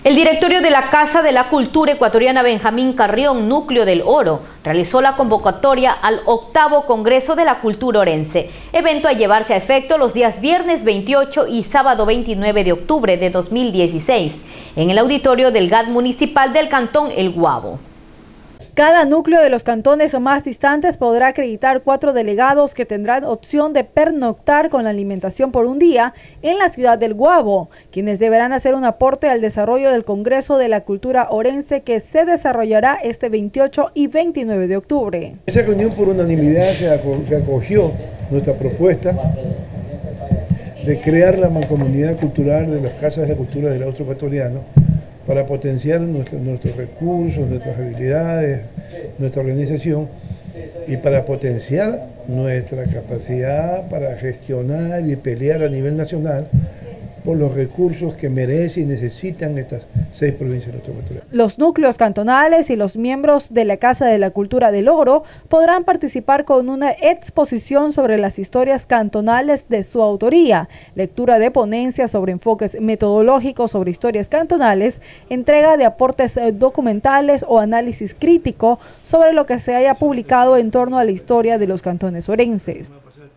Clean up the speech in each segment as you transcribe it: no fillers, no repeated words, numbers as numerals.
El directorio de la Casa de la Cultura Ecuatoriana Benjamín Carrión, Núcleo del Oro, realizó la convocatoria al 8º Congreso de la Cultura Orense, evento a llevarse a efecto los días viernes 28 y sábado 29 de octubre de 2016, en el auditorio del GAD municipal del Cantón El Guabo. Cada núcleo de los cantones más distantes podrá acreditar 4 delegados que tendrán opción de pernoctar con la alimentación por un día en la ciudad del Guabo, quienes deberán hacer un aporte al desarrollo del Congreso de la Cultura Orense que se desarrollará este 28 y 29 de octubre. En esa reunión por unanimidad se acogió nuestra propuesta de crear la mancomunidad cultural de las casas de la cultura del austro ecuatoriano para potenciar nuestros recursos, nuestras habilidades, nuestra organización y para potenciar nuestra capacidad para gestionar y pelear a nivel nacional por los recursos que merecen y necesitan estas 6 provincias de nuestro territorio. Los núcleos cantonales y los miembros de la Casa de la Cultura del Oro podrán participar con una exposición sobre las historias cantonales de su autoría, lectura de ponencias sobre enfoques metodológicos sobre historias cantonales, entrega de aportes documentales o análisis crítico sobre lo que se haya publicado en torno a la historia de los cantones orenses.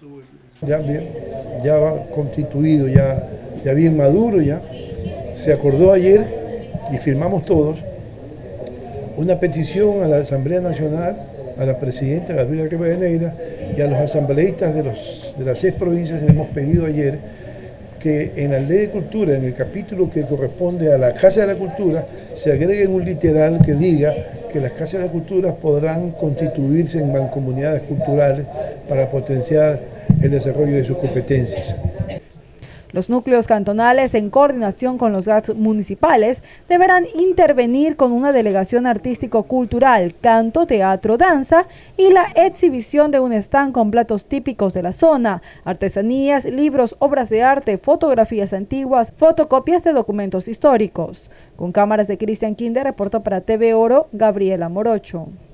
Ya va constituido, ya bien maduro, ya se acordó ayer y firmamos todos una petición a la Asamblea Nacional, a la Presidenta Gabriela Rivadeneira y a los asambleístas de las 6 provincias. Le hemos pedido ayer que en la Ley de Cultura, en el capítulo que corresponde a la Casa de la Cultura, se agregue un literal que diga que las Casas de la Cultura podrán constituirse en mancomunidades culturales para potenciar el desarrollo de sus competencias. Los núcleos cantonales, en coordinación con los GAD municipales, deberán intervenir con una delegación artístico-cultural, canto, teatro, danza y la exhibición de un stand con platos típicos de la zona, artesanías, libros, obras de arte, fotografías antiguas, fotocopias de documentos históricos. Con cámaras de Cristian Kinder, reportó para TV Oro, Gabriela Morocho.